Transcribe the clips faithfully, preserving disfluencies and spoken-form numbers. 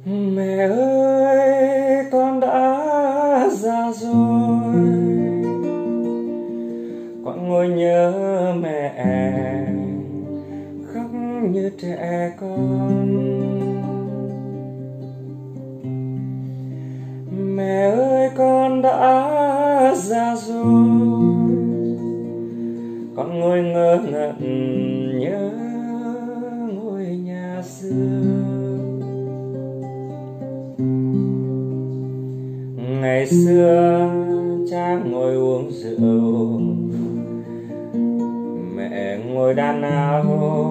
Mẹ ơi, con đã già rồi, con ngồi nhớ mẹ khóc như trẻ con. Mẹ ơi, con đã già rồi, con ngồi ngơ ngẩn nhớ ngôi nhà xưa. Ngày xưa cha ngồi uống rượu, mẹ ngồi đan áo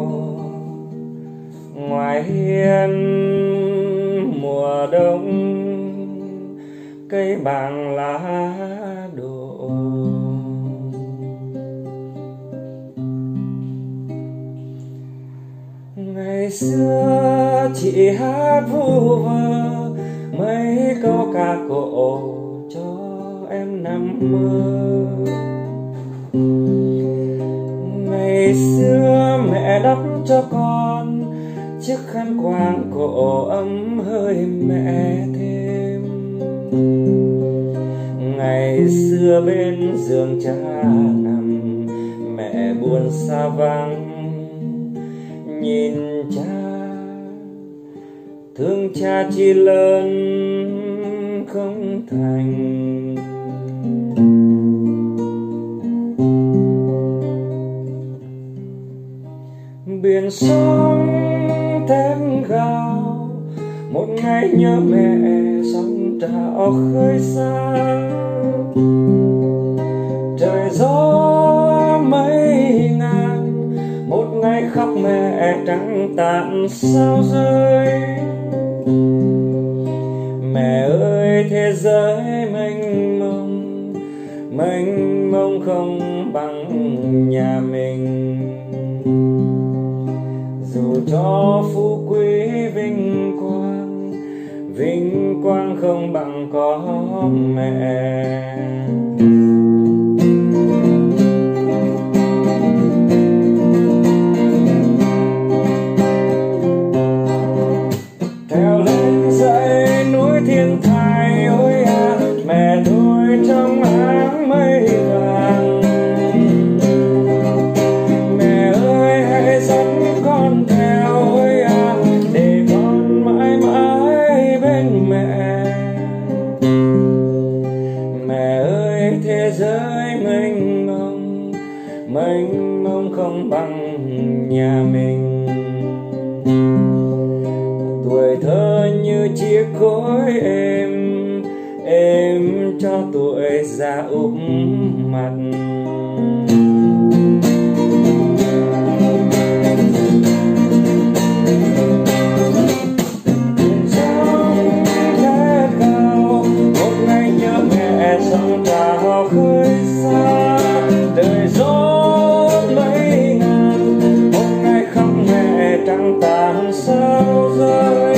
ngoài hiên. Mùa đông cây bàng lá đổ, ngày xưa chị hát vu vơ mấy câu ca cổ cho em nằm mơ. Ngày xưa mẹ đắp cho con chiếc khăn quàng cổ ấm hơi mẹ thêm. Ngày xưa bên giường cha nằm, mẹ buồn xa vắng nhìn cha, thương cha chi lớn không thành. Biển sông thét gào, một ngày nhớ mẹ sóng trào khơi xa. Trời gió mây ngàn, một ngày khóc mẹ trắng tàn sao rơi. Mẹ ơi, thế giới mênh mông, mênh mông không bằng nhà mình. Dù cho phú quý vinh quang, vinh quang không bằng có mẹ. Theo lên dãy núi thiên thai, ôi à, mẹ tôi trong áng mây vàng. Mẹ ơi, hãy dẫn con theo, ôi à, để con mãi mãi bên mẹ. Mẹ ơi, thế giới mênh mông, mênh mông không bằng nhà mình. Tuổi thơ như chiếc gối êm, êm cho tuổi già úp mặt. Trong khát khao, một ngày nhớ mẹ sóng trào khơi xa. Đời gió mấy ngàn, một ngày khóc mẹ trắng tàn sao rơi.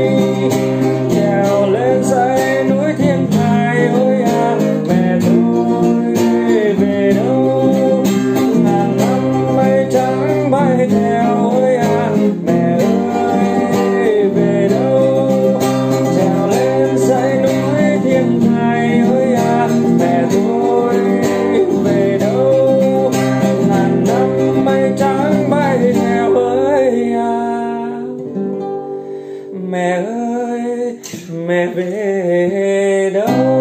Trèo lên dãy núi thiên thai, ôi à, mẹ tôi về đâu? Ngàn năm mây trắng bay theo, ôi à, mẹ ơi về đâu? Trèo lên dãy núi thiên thai, ôi à, mẹ tôi về đâu? Ngàn năm mây trắng bay theo, ơi à, mẹ ơi, mẹ về đâu?